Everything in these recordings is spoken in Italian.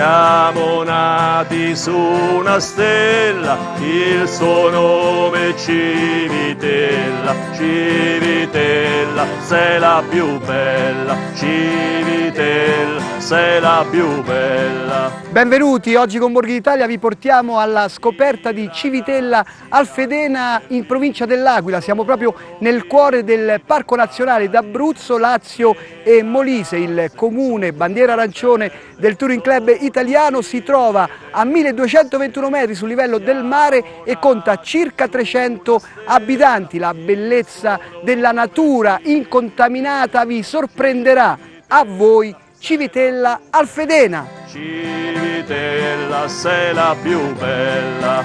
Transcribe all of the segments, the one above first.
siamo nati su una stella, il suo nome è Civitella. Civitella, sei la più bella, Civitella, sei la più bella. Benvenuti, oggi con Borghi d'Italia vi portiamo alla scoperta di Civitella Alfedena in provincia dell'Aquila. Siamo proprio nel cuore del Parco Nazionale d'Abruzzo, Lazio e Molise. Il comune bandiera arancione del Touring Club italiano si trova a 1221 metri sul livello del mare e conta circa 300 abitanti. La bellezza della natura incontaminata vi sorprenderà. A voi Civitella Alfedena. Civitella, sei la più bella.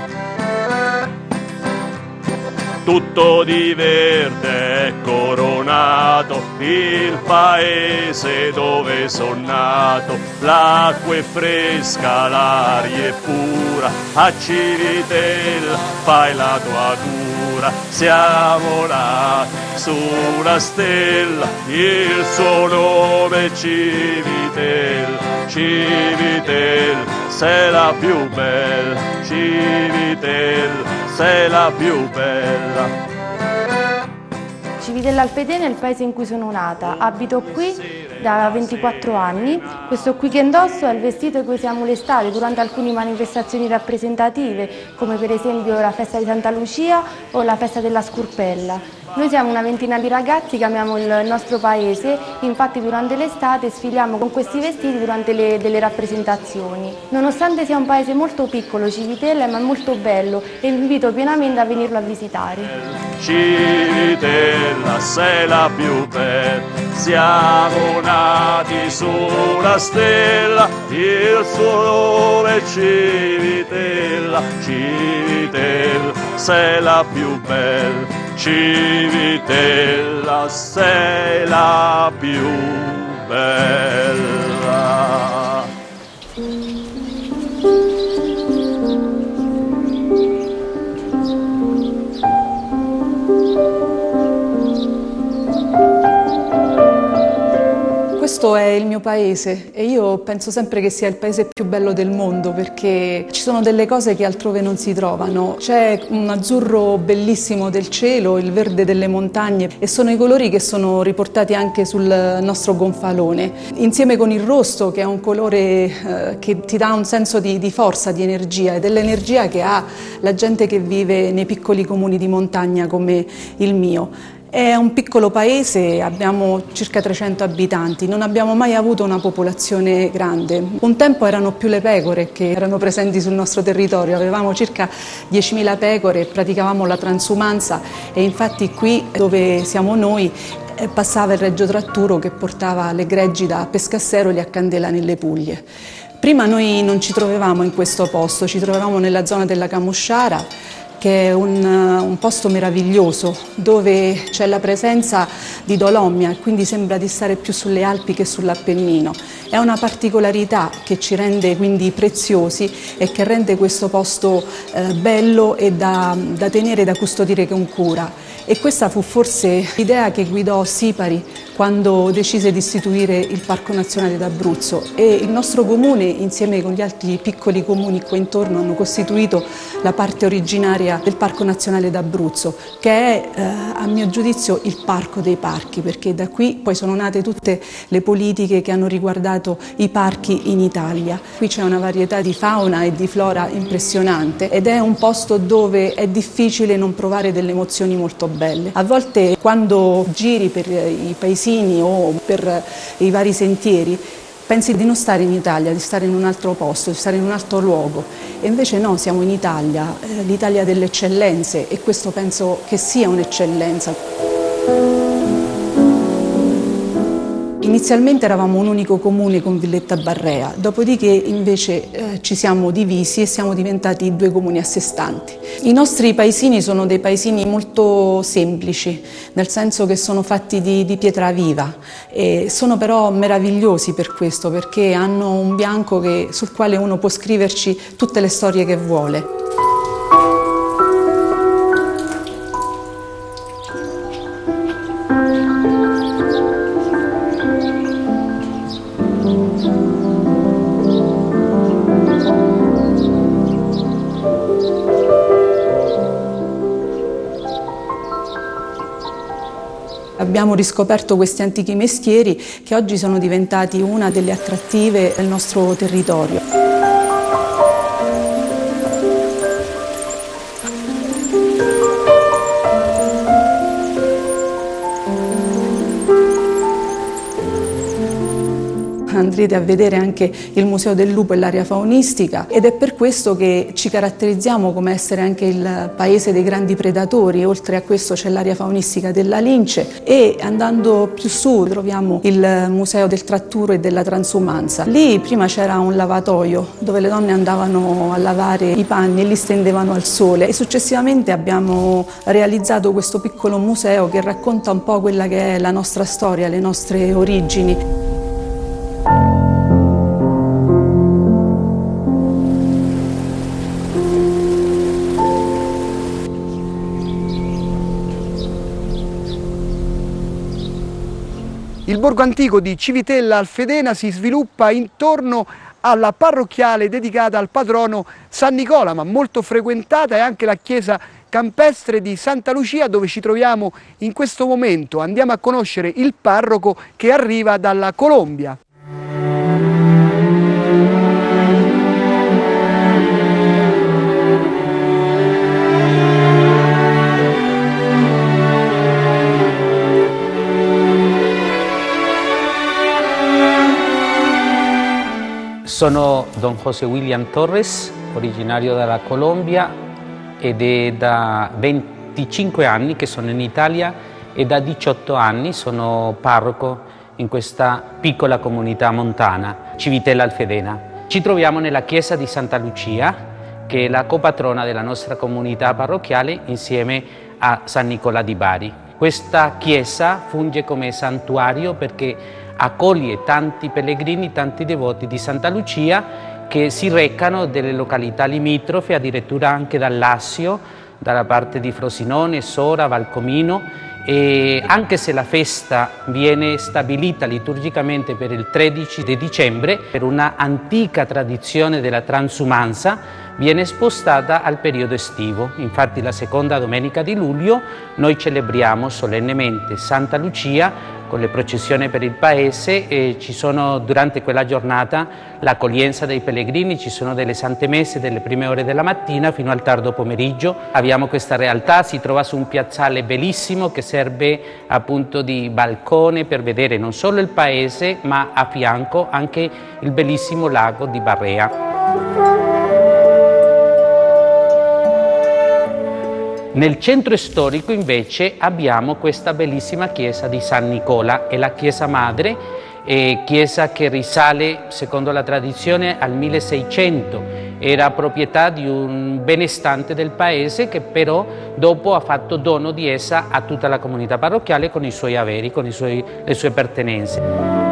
Tutto di verde è coronato il paese dove son nato. L'acqua è fresca, l'aria è pura, a Civitella fai la tua cura. Siamo nati su una stella, il suo nome è Civitella. Civitella, sei la più bella, Civitella, sei la più bella. Civitella Alfedena è il paese in cui sono nata, abito qui da 24 anni. Questo qui che indosso è il vestito che usiamo l'estate durante alcune manifestazioni rappresentative, come per esempio la festa di Santa Lucia o la festa della Scurpella. Noi siamo una ventina di ragazzi che amiamo il nostro paese, infatti durante l'estate sfiliamo con questi vestiti durante delle rappresentazioni. Nonostante sia un paese molto piccolo, Civitella, ma è molto bello e vi invito pienamente a venirlo a visitare. Civitella, sei la più bella, siamo nati su una stella, il suo nome è Civitella. Civitella, sei la più bella, Civitella, sei la più bella. Questo è il mio paese e io penso sempre che sia il paese più bello del mondo perché ci sono delle cose che altrove non si trovano. C'è un azzurro bellissimo del cielo, il verde delle montagne e sono i colori che sono riportati anche sul nostro gonfalone. Insieme con il rosso, che è un colore che ti dà un senso di forza, di energia e dell'energia che ha la gente che vive nei piccoli comuni di montagna come il mio. È un piccolo paese, abbiamo circa 300 abitanti, non abbiamo mai avuto una popolazione grande. Un tempo erano più le pecore che erano presenti sul nostro territorio, avevamo circa 10.000 pecore, praticavamo la transumanza e infatti qui dove siamo noi passava il Regio Tratturo che portava le greggi da Pescasseroli a Candela nelle Puglie. Prima noi non ci trovavamo in questo posto, ci trovavamo nella zona della Camusciara, che è un posto meraviglioso dove c'è la presenza di Dolomia e quindi sembra di stare più sulle Alpi che sull'Appennino. È una particolarità che ci rende quindi preziosi e che rende questo posto bello e da tenere, da custodire con cura. E questa fu forse l'idea che guidò Sipari quando decise di istituire il Parco Nazionale d'Abruzzo e il nostro comune insieme con gli altri piccoli comuni qua intorno hanno costituito la parte originaria del Parco Nazionale d'Abruzzo, che è a mio giudizio il parco dei parchi, perché da qui poi sono nate tutte le politiche che hanno riguardato i parchi in Italia. Qui c'è una varietà di fauna e di flora impressionante ed è un posto dove è difficile non provare delle emozioni molto belle. A volte quando giri per i paesini o per i vari sentieri pensi di non stare in Italia, di stare in un altro posto, di stare in un altro luogo e invece no, siamo in Italia, l'Italia delle eccellenze e questo penso che sia un'eccellenza. Inizialmente eravamo un unico comune con Villetta Barrea, dopodiché invece ci siamo divisi e siamo diventati 2 comuni a sé stanti. I nostri paesini sono dei paesini molto semplici, nel senso che sono fatti di pietra viva e sono però meravigliosi per questo, perché hanno un bianco sul quale uno può scriverci tutte le storie che vuole. Abbiamo riscoperto questi antichi mestieri che oggi sono diventati una delle attrattive del nostro territorio. Andrete a vedere anche il Museo del Lupo e l'area faunistica, ed è per questo che ci caratterizziamo come essere anche il paese dei grandi predatori. Oltre a questo c'è l'area faunistica della lince e andando più su troviamo il Museo del Tratturo e della Transumanza. Lì prima c'era un lavatoio dove le donne andavano a lavare i panni e li stendevano al sole, e successivamente abbiamo realizzato questo piccolo museo che racconta un po' quella che è la nostra storia, le nostre origini. Il borgo antico di Civitella Alfedena si sviluppa intorno alla parrocchiale dedicata al patrono San Nicola, ma molto frequentata è anche la chiesa campestre di Santa Lucia, dove ci troviamo in questo momento. Andiamo a conoscere il parroco che arriva dalla Colombia. Sono Don José William Torres, originario dalla Colombia, ed è da 25 anni che sono in Italia e da 18 anni sono parroco in questa piccola comunità montana, Civitella Alfedena. Ci troviamo nella chiesa di Santa Lucia, che è la copatrona della nostra comunità parrocchiale insieme a San Nicola di Bari. Questa chiesa funge come santuario perché accoglie tanti pellegrini, tanti devoti di Santa Lucia che si recano delle località limitrofe, addirittura anche dal Lazio, dalla parte di Frosinone, Sora, Valcomino, e anche se la festa viene stabilita liturgicamente per il 13 di dicembre, per una antica tradizione della transumanza, viene spostata al periodo estivo. Infatti la seconda domenica di luglio noi celebriamo solennemente Santa Lucia con le processioni per il paese, e ci sono durante quella giornata l'accoglienza dei pellegrini, ci sono delle sante messe delle prime ore della mattina fino al tardo pomeriggio. Abbiamo questa realtà, si trova su un piazzale bellissimo che serve appunto di balcone per vedere non solo il paese ma a fianco anche il bellissimo lago di Barrea. Nel centro storico invece abbiamo questa bellissima chiesa di San Nicola, è la chiesa madre, chiesa che risale secondo la tradizione al 1600, era proprietà di un benestante del paese che però dopo ha fatto dono di essa a tutta la comunità parrocchiale con i suoi averi, con le sue pertenenze.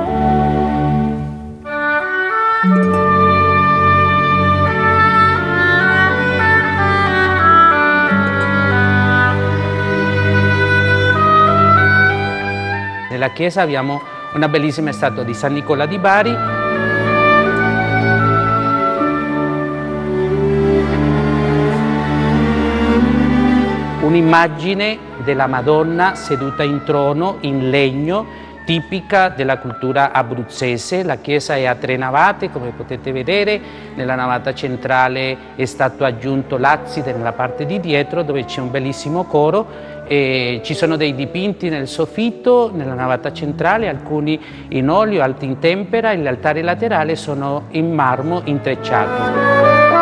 Nella chiesa abbiamo una bellissima statua di San Nicola di Bari. Un'immagine della Madonna seduta in trono in legno, tipica della cultura abruzzese. La chiesa è a 3 navate, come potete vedere. Nella navata centrale è stato aggiunto l'abside nella parte di dietro, dove c'è un bellissimo coro. E ci sono dei dipinti nel soffitto, nella navata centrale, alcuni in olio, altri in tempera, e gli altari laterali sono in marmo intrecciato.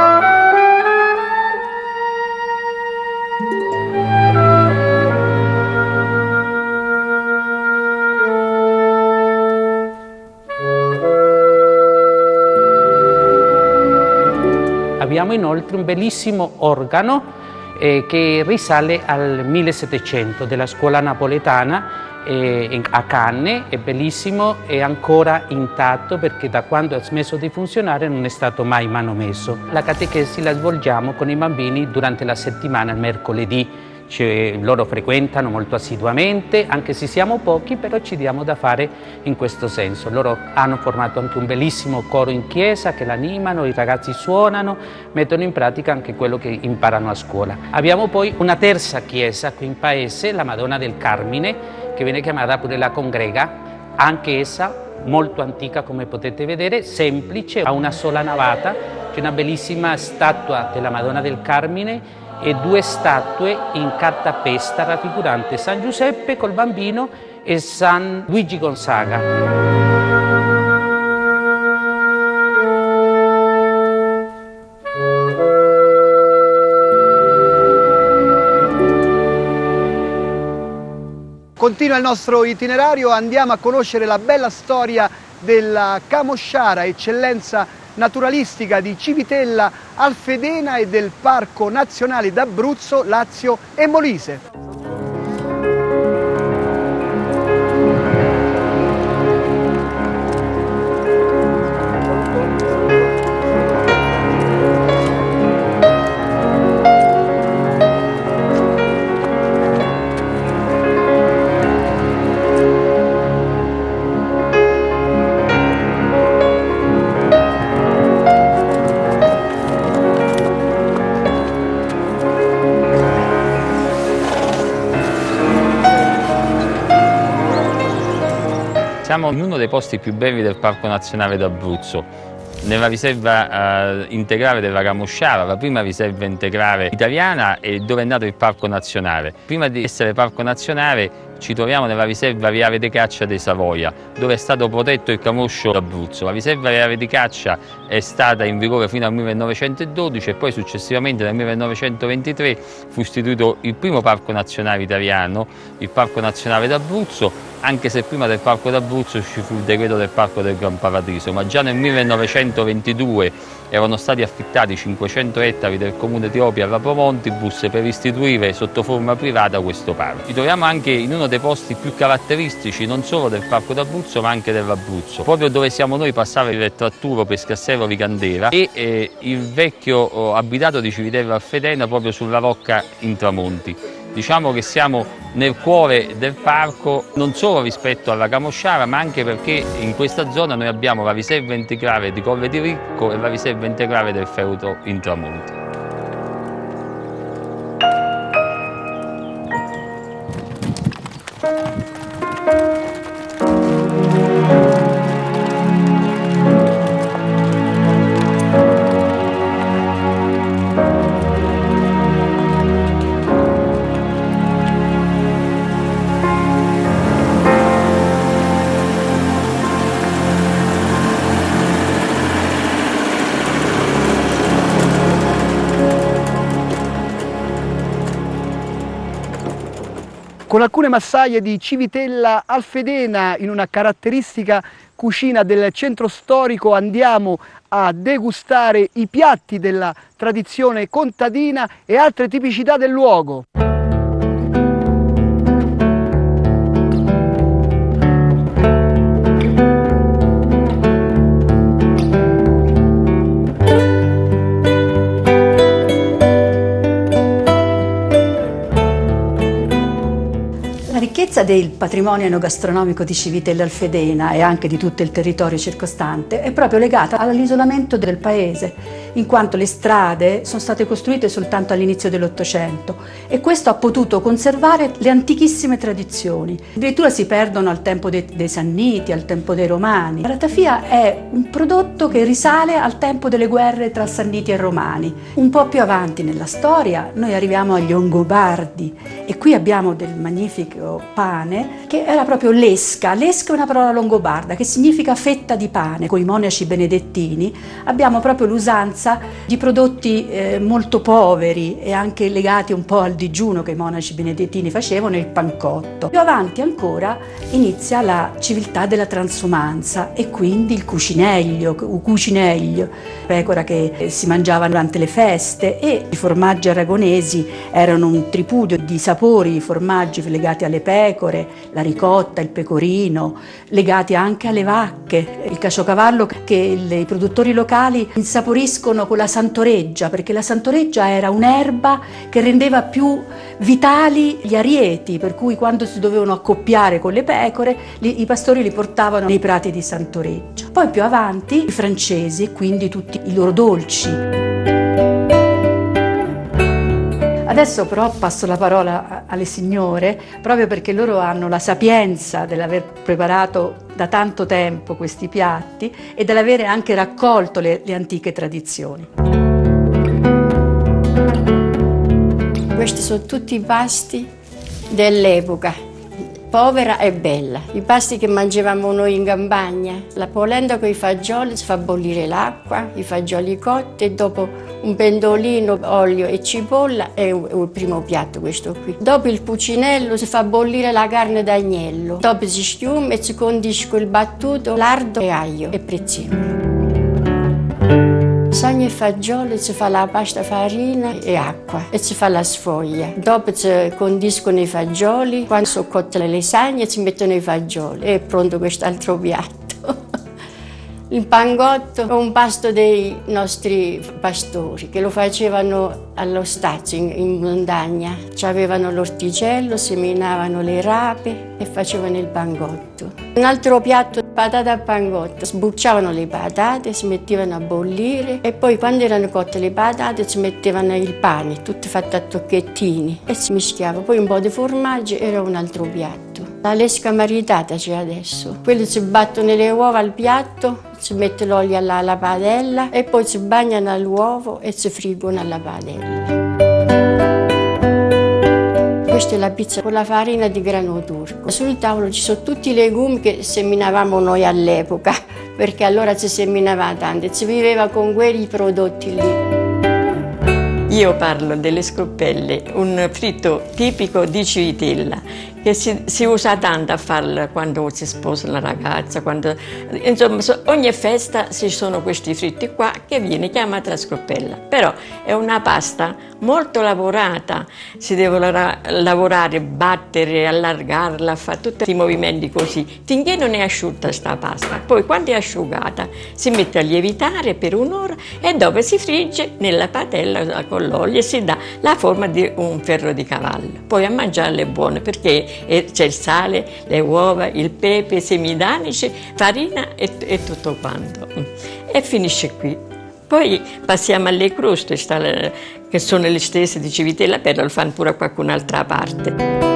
Abbiamo inoltre un bellissimo organo che risale al 1700 della scuola napoletana a Canne, è bellissimo, è ancora intatto perché da quando ha smesso di funzionare non è stato mai manomesso. La catechesi la svolgiamo con i bambini durante la settimana, il mercoledì. loro frequentano molto assiduamente, anche se siamo pochi, però ci diamo da fare in questo senso. Loro hanno formato anche un bellissimo coro in chiesa che l'animano, i ragazzi suonano, mettono in pratica anche quello che imparano a scuola. Abbiamo poi una terza chiesa qui in paese, la Madonna del Carmine, che viene chiamata pure la Congrega, anche essa molto antica come potete vedere, semplice, ha una sola navata, c'è una bellissima statua della Madonna del Carmine e 2 statue in cartapesta raffiguranti San Giuseppe col bambino e San Luigi Gonzaga. Continua il nostro itinerario, andiamo a conoscere la bella storia della camosciara, eccellenza naturalistica di Civitella Alfedena e del Parco Nazionale d'Abruzzo, Lazio e Molise. Siamo in uno dei posti più belli del Parco Nazionale d'Abruzzo, nella riserva integrale della Camosciara, la prima riserva integrale italiana e dove è nato il Parco Nazionale. Prima di essere Parco Nazionale ci troviamo nella riserva reale di caccia dei Savoia, dove è stato protetto il camoscio d'Abruzzo. La riserva reale di caccia è stata in vigore fino al 1912 e poi successivamente nel 1923 fu istituito il primo Parco Nazionale italiano, il Parco Nazionale d'Abruzzo, anche se prima del Parco d'Abruzzo ci fu il decreto del Parco del Gran Paradiso, ma già nel 1922 erano stati affittati 500 ettari del comune di Opia alla Promontibus per istituire sotto forma privata questo parco. Ci troviamo anche in uno dei posti più caratteristici non solo del Parco d'Abruzzo ma anche dell'Abruzzo. Proprio dove siamo noi passava il Tratturo Pescassero Vicandera e il vecchio abitato di Civitella Alfedena proprio sulla rocca Intramonti. Diciamo che siamo nel cuore del parco non solo rispetto alla Camosciara ma anche perché in questa zona noi abbiamo la riserva integrale di Colle di Ricco e la riserva integrale del Feudo Intramonti. Con alcune massaie di Civitella Alfedena in una caratteristica cucina del centro storico andiamo a degustare i piatti della tradizione contadina e altre tipicità del luogo. La ricchezza del patrimonio enogastronomico di Civitella Alfedena e anche di tutto il territorio circostante è proprio legata all'isolamento del paese, in quanto le strade sono state costruite soltanto all'inizio dell'Ottocento e questo ha potuto conservare le antichissime tradizioni. Addirittura si perdono al tempo dei Sanniti, al tempo dei Romani. La ratafia è un prodotto che risale al tempo delle guerre tra Sanniti e Romani. Un po' più avanti nella storia noi arriviamo agli Ongobardi e qui abbiamo del magnifico pane che era proprio l'esca. L'esca è una parola longobarda che significa fetta di pane. Con i monaci benedettini abbiamo proprio l'usanza di prodotti molto poveri e anche legati un po' al digiuno che i monaci benedettini facevano, il pancotto. Più avanti ancora inizia la civiltà della transumanza e quindi il cucineglio, pecora che si mangiava durante le feste, e i formaggi aragonesi erano un tripudio di sapori, formaggi legati alle pecore, pecore, la ricotta, il pecorino, legati anche alle vacche, il caciocavallo che i produttori locali insaporiscono con la santoreggia, perché la santoreggia era un'erba che rendeva più vitali gli arieti, per cui quando si dovevano accoppiare con le pecore, i pastori li portavano nei prati di Santoreggia. Poi più avanti i francesi e quindi tutti i loro dolci. Adesso però passo la parola alle signore, proprio perché loro hanno la sapienza dell'aver preparato da tanto tempo questi piatti e dell'avere anche raccolto le antiche tradizioni. Questi sono tutti i pasti dell'epoca, povera e bella. I pasti che mangiavamo noi in campagna, la polenta con i fagioli, si fa bollire l'acqua, i fagioli cotti e dopo un pendolino, olio e cipolla è il primo piatto questo qui. Dopo il pucinello si fa bollire la carne d'agnello, dopo si schiuma e si condisce con il battuto, lardo e aglio e prezzemolo. Sogno e fagioli, si fa la pasta farina e acqua e si fa la sfoglia. Dopo si condiscono i fagioli, quando sono cotte le lasagne si mettono i fagioli e è pronto quest'altro piatto. Il pangotto è un pasto dei nostri pastori che lo facevano allo stazio in montagna. Avevano l'orticello, seminavano le rape e facevano il pangotto. Un altro piatto, patate a pangotto. Sbucciavano le patate, si mettevano a bollire e poi quando erano cotte le patate si mettevano il pane, tutto fatto a tocchettini e si mischiava. Poi un po' di formaggio era un altro piatto. La lesca maritata c'è adesso. Quelli si battono le uova al piatto, si mette l'olio alla padella e poi si bagnano all'uovo e si friggono alla padella. Questa è la pizza con la farina di grano turco. Sul tavolo ci sono tutti i legumi che seminavamo noi all'epoca, perché allora si seminava tanto e si viveva con quei prodotti lì. Io parlo delle scoppelle, un fritto tipico di Civitella che si usa tanto a farlo quando si sposa una ragazza, insomma ogni festa ci sono questi fritti qua che viene chiamata scoppella, però è una pasta molto lavorata, si deve lavorare, battere, allargarla, fare tutti i movimenti così, finché non è asciutta sta pasta, poi quando è asciugata si mette a lievitare per un'ora e dopo si frigge nella padella con l'olio e si dà la forma di un ferro di cavallo, poi a mangiarle è buone perché c'è il sale, le uova, il pepe, i semidanici, farina e tutto quanto. E finisce qui. Poi passiamo alle croste, che sono le stesse di Civitella, però lo fanno pure a qualcun'altra parte.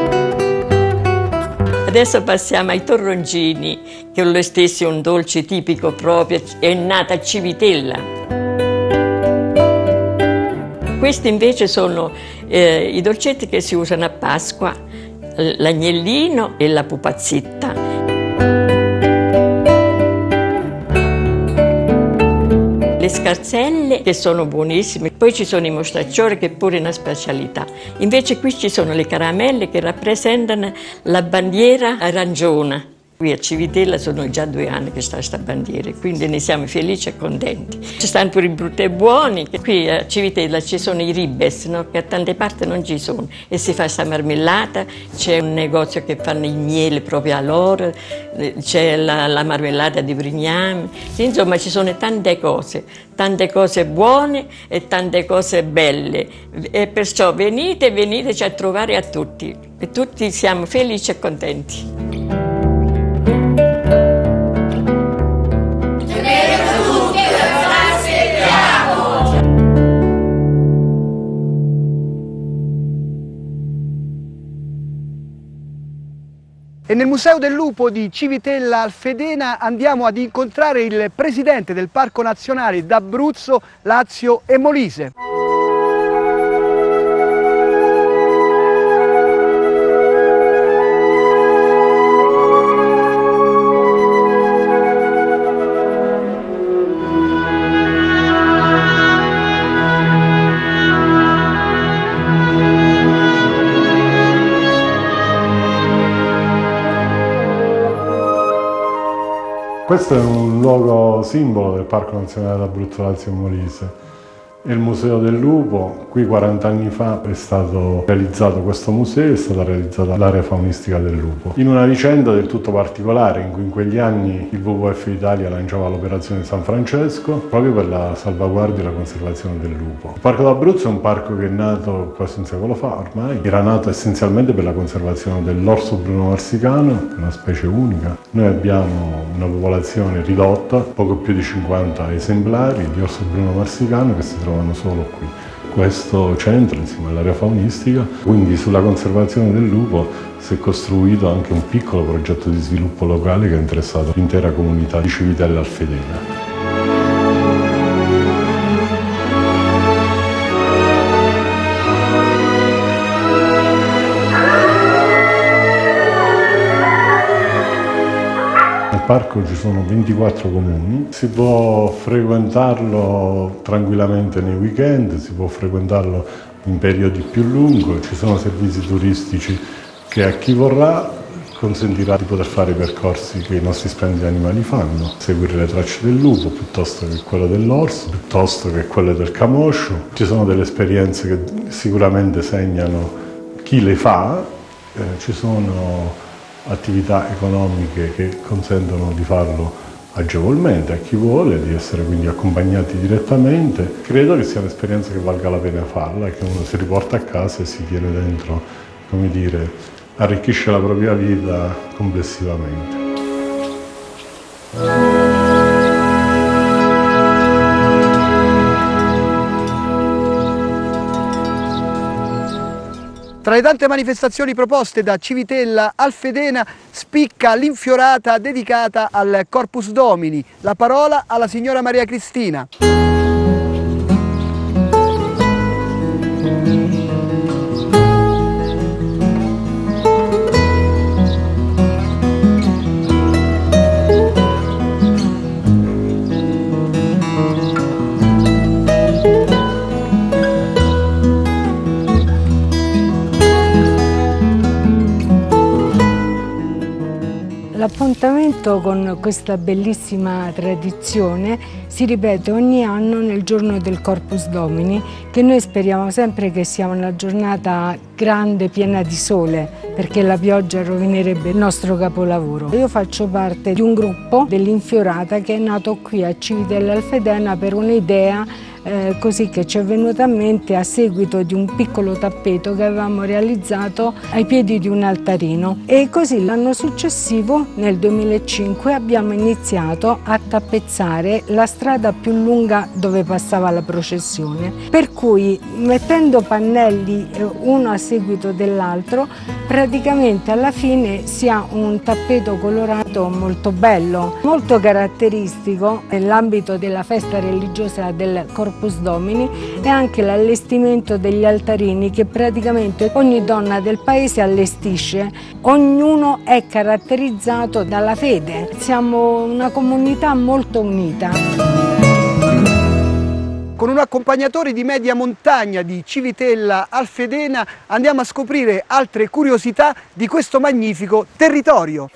Adesso passiamo ai torroncini, che sono lo stesso un dolce tipico proprio, è nata a Civitella. Questi invece sono i dolcetti che si usano a Pasqua, l'agnellino e la pupazzetta. Le scarzelle che sono buonissime, poi ci sono i mostaccioli che è pure una specialità. Invece qui ci sono le caramelle che rappresentano la bandiera aranciona. Qui a Civitella sono già 2 anni che sta questa bandiera, quindi ne siamo felici e contenti. Ci stanno pure i brutti e buoni, qui a Civitella ci sono i ribes, no? Che a tante parti non ci sono, e si fa questa marmellata, c'è un negozio che fanno il miele proprio a loro, c'è la marmellata di Brigname, insomma ci sono tante cose buone e tante cose belle, e perciò veniteci a trovare a tutti, e tutti siamo felici e contenti. E nel Museo del Lupo di Civitella al Fedena andiamo ad incontrare il presidente del Parco Nazionale d'Abruzzo, Lazio e Molise. Questo è un luogo simbolo del Parco Nazionale d'Abruzzo, Lazio e Molise. È il Museo del Lupo. Qui 40 anni fa è stato realizzato questo museo, è stata realizzata l'area faunistica del lupo. In una vicenda del tutto particolare, in cui in quegli anni il WWF Italia lanciava l'operazione San Francesco proprio per la salvaguardia e la conservazione del lupo. Il Parco d'Abruzzo è un parco che è nato quasi un secolo fa ormai, era nato essenzialmente per la conservazione dell'orso bruno marsicano, che è una specie unica. Noi abbiamo una popolazione ridotta, poco più di 50 esemplari di orso bruno marsicano che si trovano solo qui. Questo centro, insieme all'area faunistica, quindi sulla conservazione del lupo, si è costruito anche un piccolo progetto di sviluppo locale che ha interessato l'intera comunità di Civitella Alfedena. Nel parco ci sono 24 comuni, si può frequentarlo tranquillamente nei weekend, si può frequentarlo in periodi più lunghi, ci sono servizi turistici che a chi vorrà consentirà di poter fare i percorsi che i nostri splendidi animali fanno, seguire le tracce del lupo piuttosto che quelle dell'orso, piuttosto che quelle del camoscio. Ci sono delle esperienze che sicuramente segnano chi le fa, ci sono attività economiche che consentono di farlo agevolmente a chi vuole, di essere quindi accompagnati direttamente. Credo che sia un'esperienza che valga la pena farla e che uno si riporta a casa e si tiene dentro, come dire, arricchisce la propria vita complessivamente. Tra le tante manifestazioni proposte da Civitella Alfedena spicca l'infiorata dedicata al Corpus Domini. La parola alla signora Maria Cristina. L'appuntamento con questa bellissima tradizione si ripete ogni anno nel giorno del Corpus Domini, che noi speriamo sempre che sia una giornata grande, piena di sole, perché la pioggia rovinerebbe il nostro capolavoro. Io faccio parte di un gruppo dell'Infiorata che è nato qui a Civitella Alfedena per un'idea così che ci è venuta a mente a seguito di un piccolo tappeto che avevamo realizzato ai piedi di un altarino, e così l'anno successivo, nel 2005, abbiamo iniziato a tappezzare la strada più lunga dove passava la processione, per cui mettendo pannelli uno a seguito dell'altro praticamente alla fine si ha un tappeto colorato molto bello, molto caratteristico nell'ambito della festa religiosa del Corpus Domini, e anche l'allestimento degli altarini che praticamente ogni donna del paese allestisce. Ognuno è caratterizzato dalla fede, siamo una comunità molto unita. Con un accompagnatore di media montagna di Civitella Alfedena andiamo a scoprire altre curiosità di questo magnifico territorio.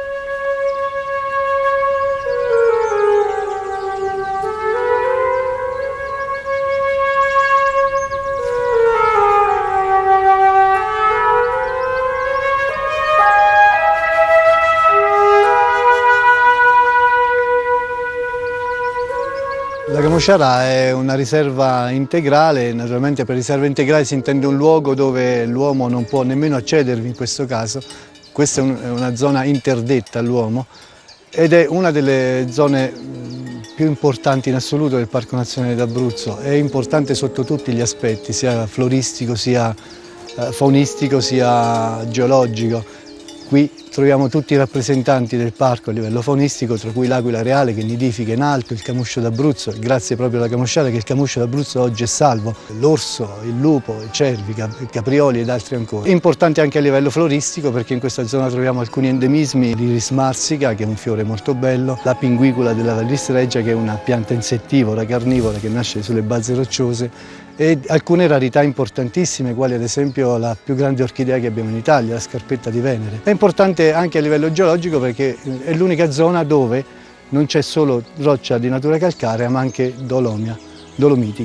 La Camosciara è una riserva integrale, naturalmente per riserva integrale si intende un luogo dove l'uomo non può nemmeno accedervi in questo caso. Questa è una zona interdetta all'uomo ed è una delle zone più importanti in assoluto del Parco Nazionale d'Abruzzo. È importante sotto tutti gli aspetti, sia floristico, sia faunistico, sia geologico. Qui troviamo tutti i rappresentanti del parco a livello faunistico, tra cui l'aquila reale che nidifica in alto, il camoscio d'Abruzzo, grazie proprio alla Camosciara che il camoscio d'Abruzzo oggi è salvo, l'orso, il lupo, i cervi, i caprioli ed altri ancora. È importante anche a livello floristico perché in questa zona troviamo alcuni endemismi, l'iris marsica che è un fiore molto bello, la pinguicula della Vallis Regia che è una pianta insettivora, carnivora che nasce sulle basi rocciose, e alcune rarità importantissime, quali ad esempio la più grande orchidea che abbiamo in Italia, la scarpetta di Venere. È importante anche a livello geologico perché è l'unica zona dove non c'è solo roccia di natura calcarea ma anche dolomitica,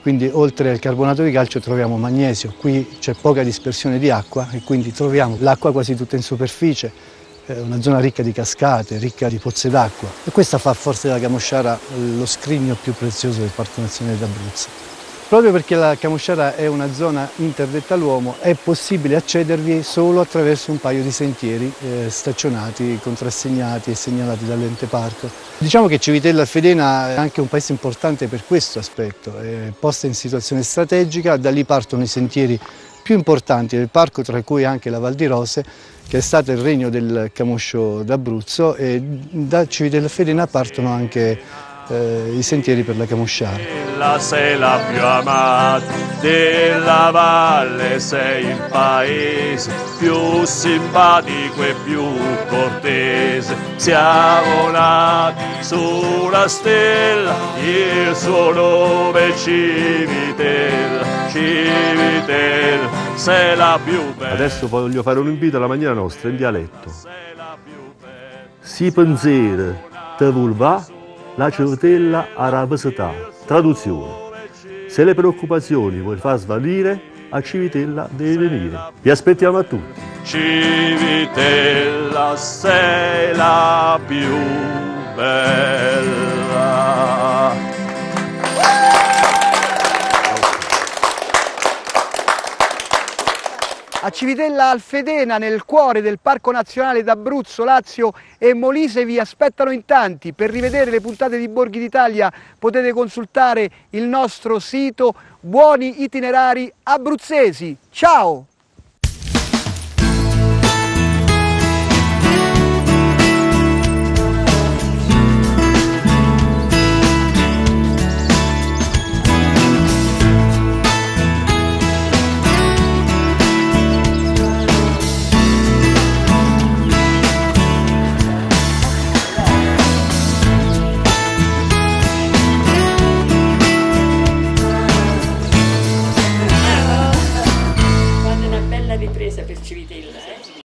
quindi oltre al carbonato di calcio troviamo magnesio. Qui c'è poca dispersione di acqua e quindi troviamo l'acqua quasi tutta in superficie, una zona ricca di cascate, ricca di pozze d'acqua, e questa fa forse della Camosciara lo scrigno più prezioso del Parco Nazionale d'Abruzzo. Proprio perché la Camosciara è una zona interdetta all'uomo, è possibile accedervi solo attraverso un paio di sentieri staccionati, contrassegnati e segnalati dall'ente parco. Diciamo che Civitella Alfedena è anche un paese importante per questo aspetto, è posta in situazione strategica, da lì partono i sentieri più importanti del parco, tra cui anche la Val di Rose, che è stato il regno del camoscio d'Abruzzo, e da Civitella Alfedena partono anche i sentieri per la Camosciara. Sei la più amata della valle, sei il paese più simpatico e più cortese. Siamo nati sulla stella, il suo nome è Civitella. Civitella, sei la più bella. Adesso voglio fare un invito alla maniera nostra, in dialetto. Si pensiero te vulva, la Civitella a visità. Traduzione: se le preoccupazioni vuoi far svanire, a Civitella devi venire. Vi aspettiamo a tutti. Civitella, sei la più bella. A Civitella Alfedena, nel cuore del Parco Nazionale d'Abruzzo, Lazio e Molise, vi aspettano in tanti. Per rivedere le puntate di Borghi d'Italia potete consultare il nostro sito Buoni Itinerari Abruzzesi. Ciao!